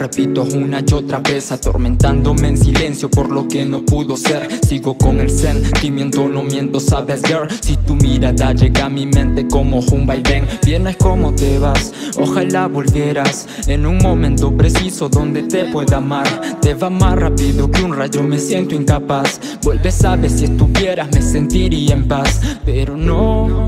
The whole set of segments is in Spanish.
repito una y otra vez, atormentándome en silencio por lo que no pudo ser. Sigo con el sentimiento, no miento, sabes girl. Si tu mirada llega a mi mente como un vaivén, vienes como te vas, ojalá volvieras en un momento preciso donde te pueda amar. Te va más rápido que un rayo, me siento incapaz. Vuelves, sabes, si estuvieras me sentiría en paz. Pero no,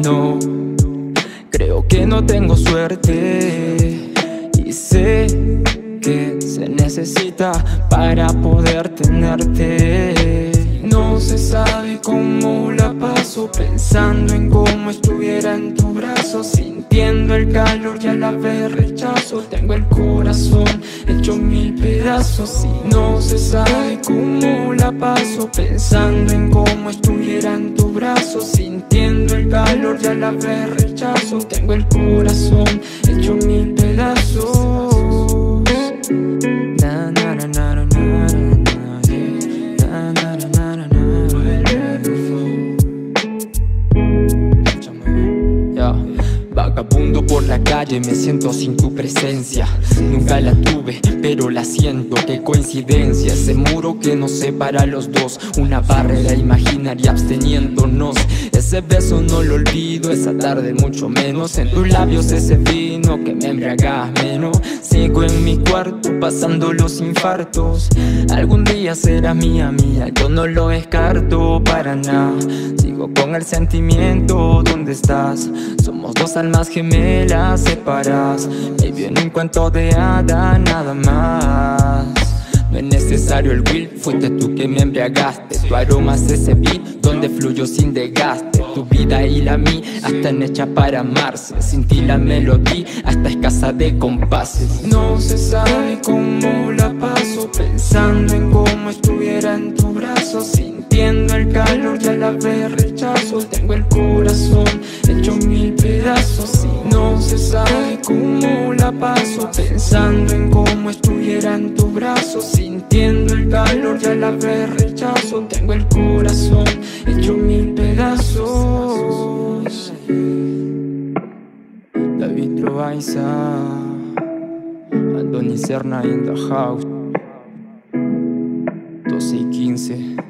creo que no tengo suerte. Y sé que se necesita para poder tenerte. No se sabe cómo la paso, pensando en cómo estuviera en tu brazo, sintiendo el calor y a la vez rechazo. Tengo el corazón hecho mil pedazos y no se sabe cómo la paso, pensando en cómo estuviera en tu brazo, sintiendo el calor y a la vez rechazo. Tengo el corazón hecho mil pedazos. Na, na, na, na, na, na, na, yeah. Na, na, na, na, na, na. Vagabundo por la calle, me siento sin tu presencia. Nunca la tuve, pero la siento, qué coincidencia. Ese muro que nos separa a los dos, una barrera imaginaria absteniéndonos. Ese beso no lo olvido, esa tarde mucho menos. En tus labios ese vino que me embriaga menos. Sigo en mi cuarto pasando los infartos. Algún día será mía, yo no lo descarto para nada. Sigo con el sentimiento, ¿dónde estás? Somos dos almas gemelas separadas, baby, en un cuento de hada nada más. No es necesario el will, fuiste tú que me embriagaste. Tu aroma es ese beat donde fluyo sin desgaste. Tu vida y la mía están hechas para amarse. Sin ti la melodía hasta escasa de compases. No se sabe cómo la paso, pensando en cómo estuviera en tu brazo, sintiendo el calor y a la vez rechazo. Tengo el corazón hecho mil pedazos y no se sabe cómo la paso, pensando en cómo estuviera en tu brazo, sintiendo el calor y a la vez rechazo. Tengo el corazón hecho mil pedazos. David Loaiza, Andoni Serna in the house. 12 y 15.